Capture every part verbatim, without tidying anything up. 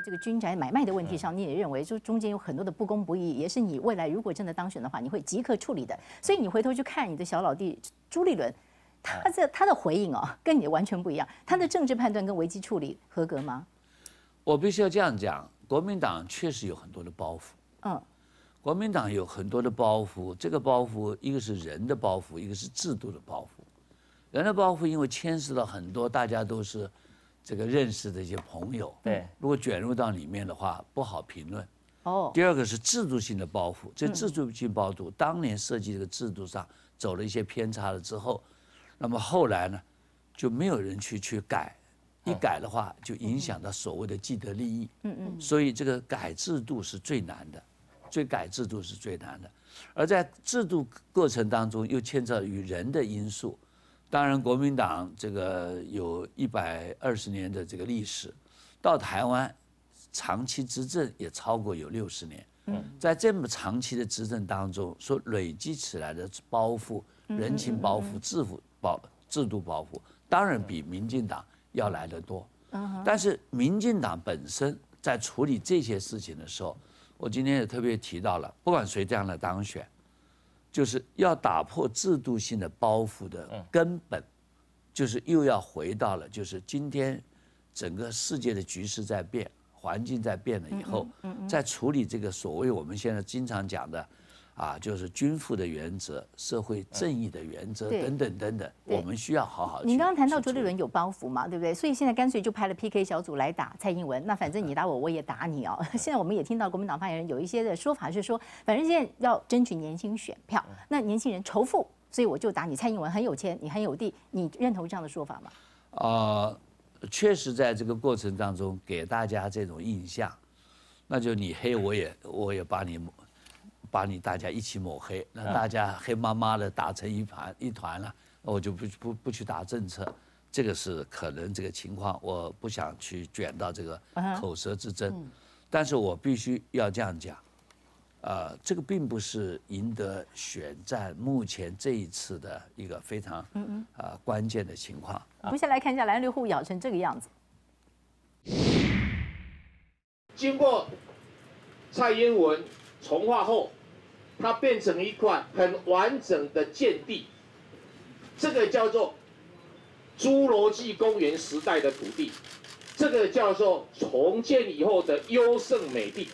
这个军宅买卖的问题上，你也认为就中间有很多的不公不义，也是你未来如果真的当选的话，你会即刻处理的。所以你回头去看你的小老弟朱立伦，他这他的回应哦，跟你完全不一样。他的政治判断跟危机处理合格吗？ 我必须要这样讲，国民党确实有很多的包袱。 嗯。 国民党有很多的包袱，这个包袱一个是人的包袱，一个是制度的包袱。人的包袱因为牵涉到很多大家都是这个认识的一些朋友， 对， 如果卷入到里面的话，不好评论。 哦。 第二个是制度性的包袱，这制度性包袱当年设计这个制度上走了一些偏差了之后，那么后来呢，就没有人去去改，一改的话就影响到所谓的既得利益。嗯嗯。所以这个改制度是最难的。最改制度是最难的，而在制度过程当中又牵扯于人的因素。当然，国民党这个有一百二十年的这个历史，到台湾长期执政也超过有六十年。嗯，在这么长期的执政当中，所累积起来的包袱、人情包袱、制度包制度包袱，当然比民进党要来得多。但是民进党本身在处理这些事情的时候，我今天也特别提到了，不管谁这样的当选，就是要打破制度性的包袱的根本，就是又要回到了，就是今天整个世界的局势在变，环境在变了以后，在处理这个所谓我们现在经常讲的，啊，就是均富的原则、社会正义的原则等等等等，我们需要好好去。 您刚刚谈到朱立伦有包袱嘛，对不对？所以现在干脆就派了 P K 小组来打蔡英文，那反正你打我，我也打你哦。现在我们也听到国民党发言人有一些的说法是说，反正现在要争取年轻选票，那年轻人仇富，所以我就打你。蔡英文很有钱，你很有地，你认同这样的说法吗？ 呃，确实在这个过程当中给大家这种印象，那就你黑我也我也把你。把你大家一起抹黑，那大家黑麻麻的打成一盘一团了，我就不不不去打政策，这个是可能这个情况，我不想去卷到这个口舌之争，但是我必须要这样讲，呃，这个并不是赢得选战目前这一次的一个非常呃关键的情况。 我们先来看一下蓝绿互咬成这个样子。 经过蔡英文重划后，它变成一块很完整的建地，这个叫做侏罗纪公园时代的土地，这个叫做重建以后的优胜美地。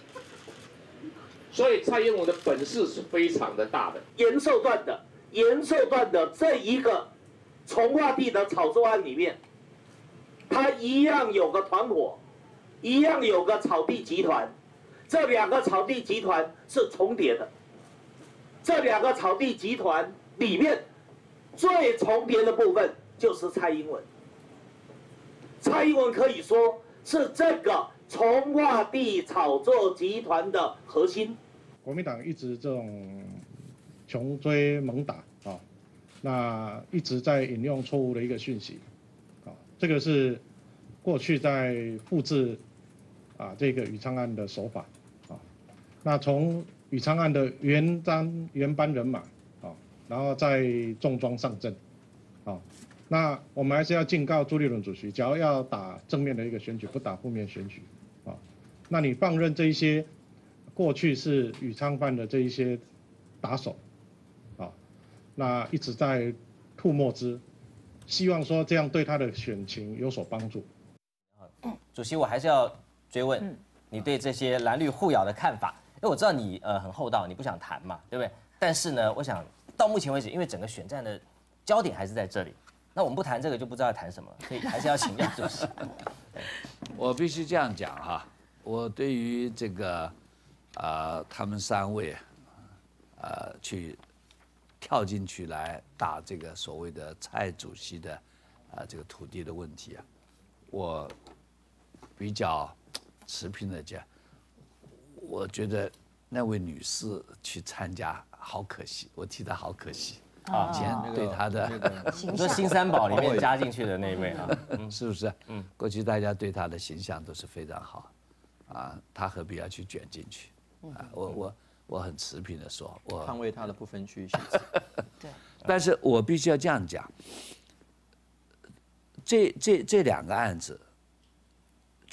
所以蔡英文的本事是非常的大的。 延寿段的延寿段的这一个重划地的炒作案里面，它一样有个团伙，一样有个草地集团。这两个草地集团是重叠的，这两个草地集团里面最重叠的部分就是蔡英文。蔡英文可以说是这个重划地炒作集团的核心。 国民党一直这种穷追猛打啊，那一直在引用错误的一个讯息啊，这个是过去在复制啊这个宇昌案的手法。那从宇昌案的原班原班人马啊，然后再重装上阵，啊，那我们还是要警告朱立伦主席，只要要打正面的一个选举，不打负面选举，啊，那你放任这一些过去是宇昌犯的这一些打手，啊，那一直在吐墨汁，希望说这样对他的选情有所帮助。 主席，我还是要追问你对这些蓝绿互咬的看法。因为我知道你呃很厚道，你不想谈嘛，对不对？但是呢，我想到目前为止，因为整个选战的焦点还是在这里，那我们不谈这个就不知道要谈什么，所以还是要请教主席。 我必须这样讲哈，我对于这个啊、呃、他们三位呃去跳进去来打这个所谓的蔡主席的啊、呃、这个土地的问题啊，我比较持平的讲。我觉得那位女士去参加好可惜，我替她好可惜啊！以前对她的， 你说新三宝里面加进去的那位啊， 是不是？嗯，过去大家对她的形象都是非常好，啊，她何必要去卷进去？啊，我我我很持平的说，我捍卫她的不分区性质。 对，但是我必须要这样讲，这这这两个案子。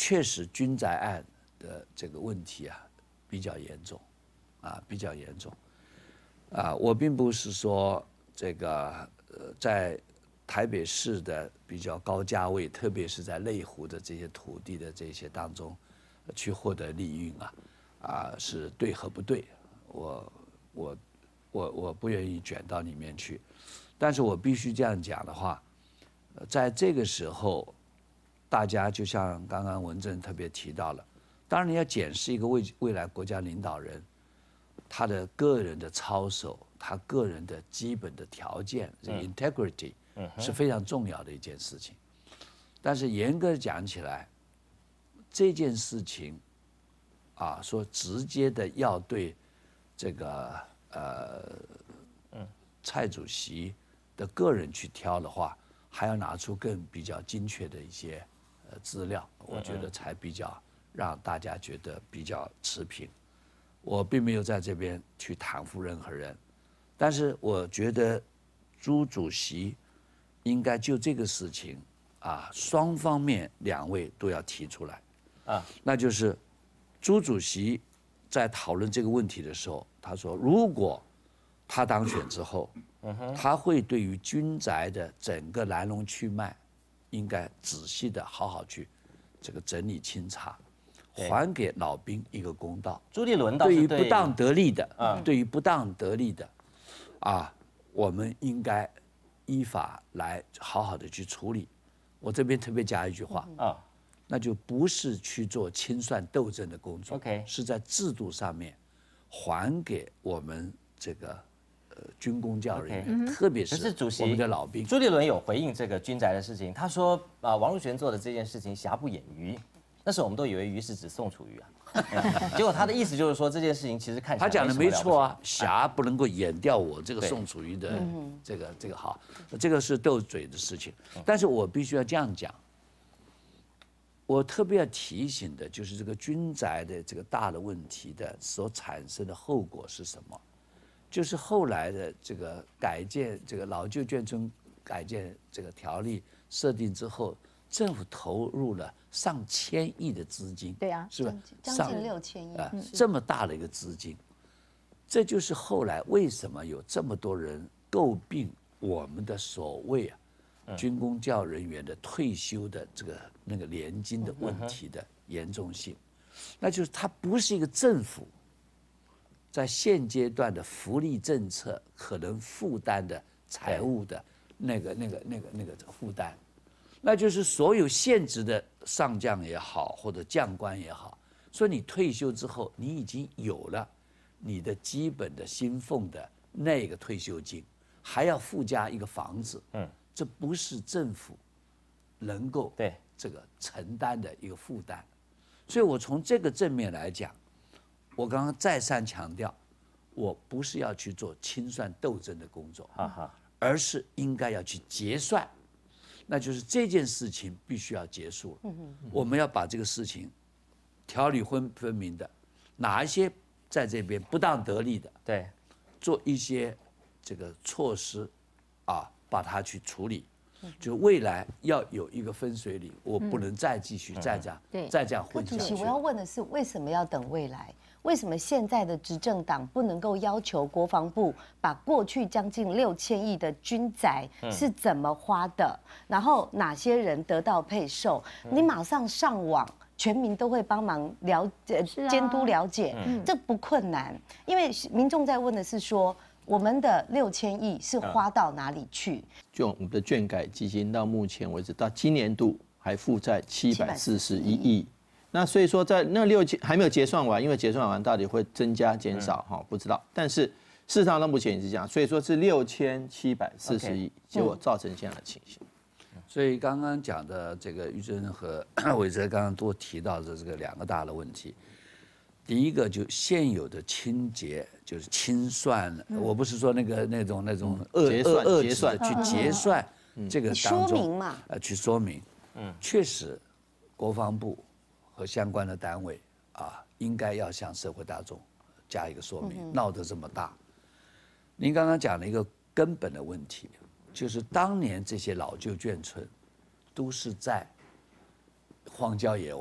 确实军宅案的这个问题啊比较严重，啊比较严重，啊我并不是说这个呃在台北市的比较高价位，特别是在内湖的这些土地的这些当中，去获得利润啊，啊是对和不对，我我我我不愿意卷到里面去，但是我必须这样讲的话，在这个时候，大家就像刚刚文正特别提到了，当然你要检视一个未未来国家领导人，他的个人的操守，他个人的基本的条件，这个 integrity。是非常重要的一件事情，但是严格讲起来，这件事情，啊，说直接的要对这个呃，蔡主席的个人去挑的话，还要拿出更比较精确的一些呃资料，我觉得才比较让大家觉得比较持平。我并没有在这边去袒护任何人，但是我觉得朱主席。应该就这个事情啊，双方面两位都要提出来啊，那就是朱主席在讨论这个问题的时候，他说，如果他当选之后，他会对于军宅的整个来龙去脉，应该仔细的好好去这个整理清查，还给老兵一个公道。 朱立伦对于不当得利的，啊，对于不当得利的，啊，我们应该。依法来好好的去处理，我这边特别加一句话啊，那就不是去做清算斗争的工作 ，OK， 是在制度上面还给我们这个呃军公教人员， okay， 特别是我们的老兵。 朱立伦有回应这个军宅的事情，他说啊，王若璇做的这件事情瑕不掩瑜，那时候我们都以为瑜是指宋楚瑜啊。结果他的意思就是说，这件事情其实看起来他讲的没错啊，侠不能够掩掉我这个宋楚瑜的这个这个好，这个是斗嘴的事情。但是我必须要这样讲，我特别要提醒的就是这个军宅的这个大的问题的所产生的后果是什么？就是后来的这个改建这个老旧眷村改建这个条例设定之后。政府投入了上千亿的资金， 对啊， 是将近六千亿啊，这么大的一个资金，这就是后来为什么有这么多人诟病我们的所谓啊，军公教人员的退休的这个那个年金的问题的严重性，那就是它不是一个政府在现阶段的福利政策可能负担的财务的那个那个那个那个负担。那就是所有现职的上将也好，或者将官也好，说你退休之后，你已经有了你的基本的薪俸的那个退休金，还要附加一个房子，嗯，这不是政府能够对这个承担的一个负担。所以我从这个正面来讲，我刚刚再三强调，我不是要去做清算斗争的工作，而是应该要去结算。那就是这件事情必须要结束了，我们要把这个事情条理分分明的，哪一些在这边不当得利的， 对， 做一些这个措施，啊，把它去处理，就未来要有一个分水岭，我不能再继续再这样，再这样混下去。 主席，我要问的是，为什么要等未来？为什么现在的执政党不能够要求国防部把过去将近六千亿的军宅是怎么花的，然后哪些人得到配售？你马上上网，全民都会帮忙了解、监督了解，这不困难。因为民众在问的是说，我们的六千亿是花到哪里去？ 就我们的眷改基金到目前为止，到今年度还负债七百四十一亿。那所以说，在那六千还没有结算完，因为结算完到底会增加减少哈，不知道。但是事实上到目前也是这样，所以说是六千七百四十亿，结果造成这样的情形。 所以刚刚讲的这个玉珍和伟哲刚刚都提到的这个两个大的问题，第一个就现有的清结，就是清算，我不是说那个那种那种恶恶恶结算去结算这个当中，呃，去说明，嗯，确实，国防部和相关的单位啊，应该要向社会大众加一个说明，闹得这么大。您刚刚讲了一个根本的问题，就是当年这些老旧眷村都是在荒郊野外，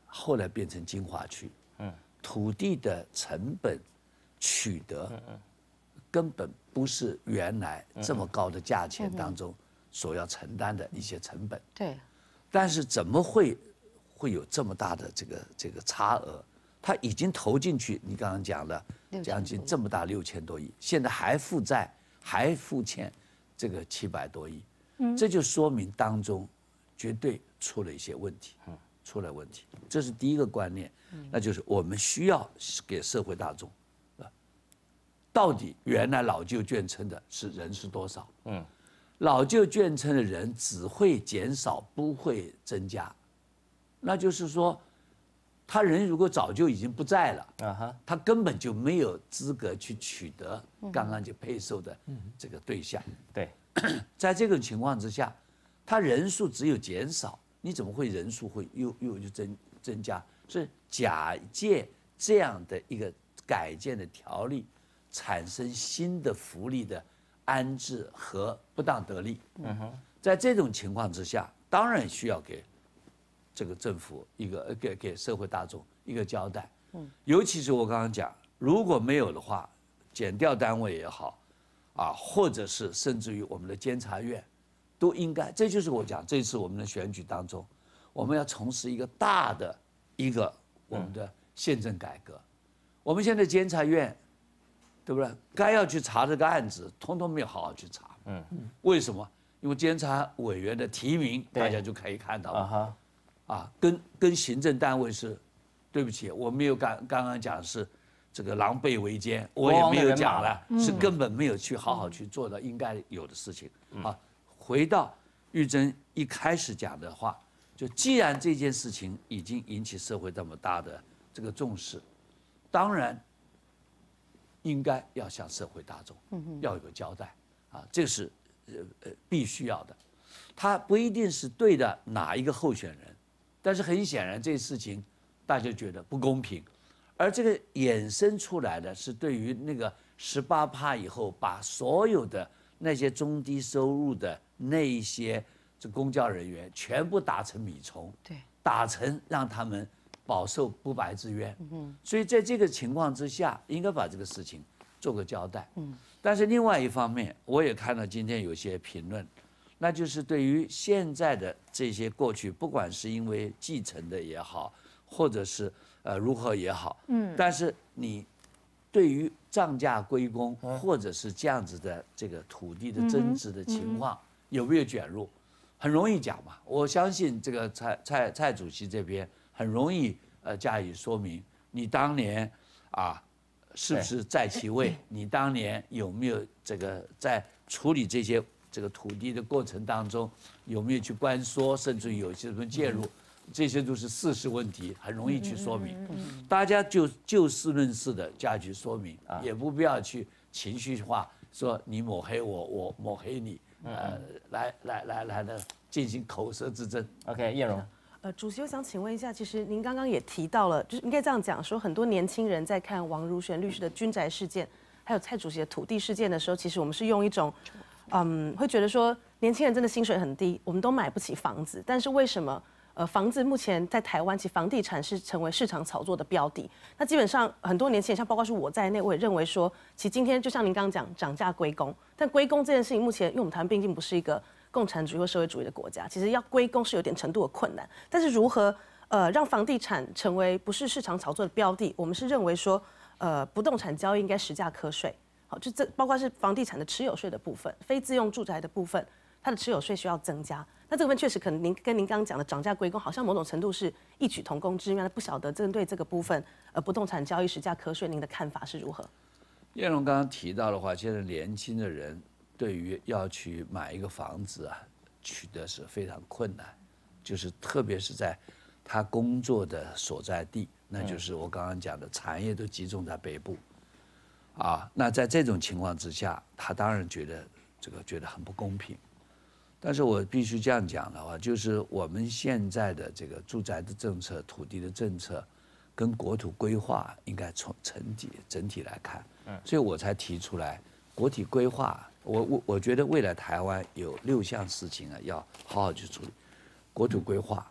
后来变成精华区，嗯，土地的成本取得，根本不是原来这么高的价钱当中所要承担的一些成本。 对。 但是怎么会会有这么大的这个这个差额？他已经投进去，你刚刚讲了，将近这么大六千多亿，现在还负债，还付欠这个七百多亿，这就说明当中绝对出了一些问题，出了问题。这是第一个观念，那就是我们需要给社会大众，到底原来老旧眷村的是人是多少？嗯。老旧眷村的人只会减少，不会增加，那就是说，他人如果早就已经不在了，啊哈，他根本就没有资格去取得刚刚就配售的这个对象。 对， 在这种情况之下，他人数只有减少，你怎么会人数会又又又增增加？所以假借这样的一个改建的条例，产生新的福利的安置和不当得利。嗯哼，在这种情况之下，当然需要给这个政府一个给给社会大众一个交代。嗯，尤其是我刚刚讲，如果没有的话，检调单位也好，啊，或者是甚至于我们的监察院，都应该。这就是我讲这次我们的选举当中，我们要从事一个大的一个我们的宪政改革。我们现在监察院，对不对？该要去查这个案子，通通没有好好去查。嗯，为什么？因为监察委员的提名，大家就可以看到啊，啊，跟跟行政单位是，对不起，我没有刚刚刚讲是这个狼狈为奸，我也没有讲了，是根本没有去好好去做到应该有的事情。啊，回到玉珍一开始讲的话，就既然这件事情已经引起社会这么大的这个重视，当然。应该要向社会大众要有个交代啊，这是呃呃必须要的。他不一定是对的哪一个候选人，但是很显然这事情大家觉得不公平，而这个衍生出来的是对于那个十八趴以后把所有的那些中低收入的那一些这公教人员全部打成米虫， 对， 打成让他们。饱受不白之冤，所以在这个情况之下，应该把这个事情做个交代。但是另外一方面，我也看到今天有些评论，那就是对于现在的这些过去，不管是因为继承的也好，或者是呃如何也好，嗯，但是你对于涨价归公，或者是这样子的这个土地的增值的情况，有没有卷入？很容易讲嘛。我相信这个蔡蔡蔡主席这边。很容易呃加以说明，你当年啊是不是在其位？你当年有没有这个在处理这些这个土地的过程当中，有没有去关说，甚至于有些什么介入？这些都是事实问题，很容易去说明。大家就就事论事的加以说明，也不必要去情绪化，说你抹黑我，我抹黑你，呃，来来来来的进行口舌之争。 OK， 燕蓉。 呃，主席，我想请问一下，其实您刚刚也提到了，就是应该这样讲，说很多年轻人在看王如玄律师的军宅事件，还有蔡主席的土地事件的时候，其实我们是用一种，嗯，会觉得说年轻人真的薪水很低，我们都买不起房子，但是为什么？呃，房子目前在台湾，其实房地产是成为市场炒作的标的。那基本上很多年轻人，像包括是我在内，我也认为说，其实今天就像您刚刚讲，涨价归公，但归公这件事情，目前因为我们台湾毕竟不是一个共产主义或社会主义的国家，其实要归公是有点程度的困难。但是如何呃让房地产成为不是市场炒作的标的，我们是认为说，呃，不动产交易应该实价课税。好，就这包括是房地产的持有税的部分，非自用住宅的部分，它的持有税需要增加。那这个部分确实可能您跟您刚刚讲的涨价归公，好像某种程度是异曲同工之妙。不晓得针对这个部分，呃，不动产交易实价课税，您的看法是如何？ 燕蓉刚刚提到的话，现在年轻的人对于要去买一个房子啊，取得是非常困难，就是特别是在他工作的所在地，那就是我刚刚讲的产业都集中在北部，啊，那在这种情况之下，他当然觉得这个觉得很不公平。但是我必须这样讲的话，就是我们现在的这个住宅的政策、土地的政策，跟国土规划应该从整体整体来看，所以我才提出来国体规划。我我我觉得未来台湾有六项事情啊，要好好去处理：国土规划、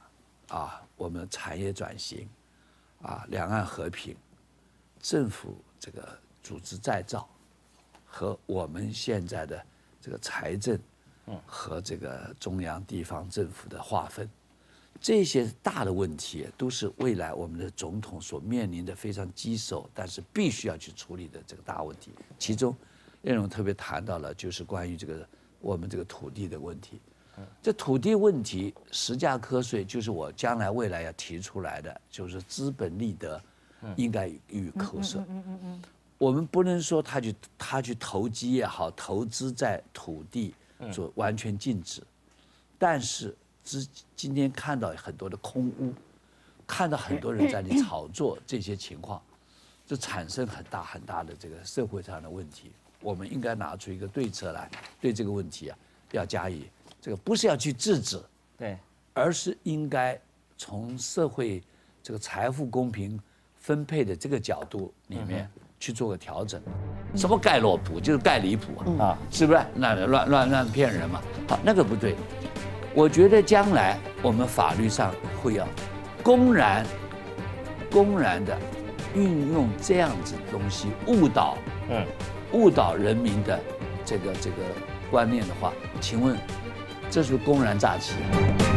啊，我们产业转型，啊，两岸和平，政府这个组织再造，和我们现在的这个财政，和这个中央地方政府的划分，这些大的问题都是未来我们的总统所面临的非常棘手，但是必须要去处理的这个大问题。其中，内容特别谈到了就是关于这个我们这个土地的问题。这土地问题，实价课税就是我将来未来要提出来的，就是资本利得应该予以扣税。我们不能说他去他去投机也好，投资在土地做完全禁止，但是之今天看到很多的空屋，看到很多人在那炒作这些情况，就产生很大很大的这个社会上的问题。我们应该拿出一个对策来，对这个问题啊要加以。这个不是要去制止， 对， 而是应该从社会这个财富公平分配的这个角度里面去做个调整。什么盖洛普就是盖离谱啊，是不是？那乱乱乱骗人嘛？好，那个不对。我觉得将来我们法律上会要公然、公然的运用这样子的东西误导，嗯，误导人民的这个这个观念的话，请问？这是公然诈欺。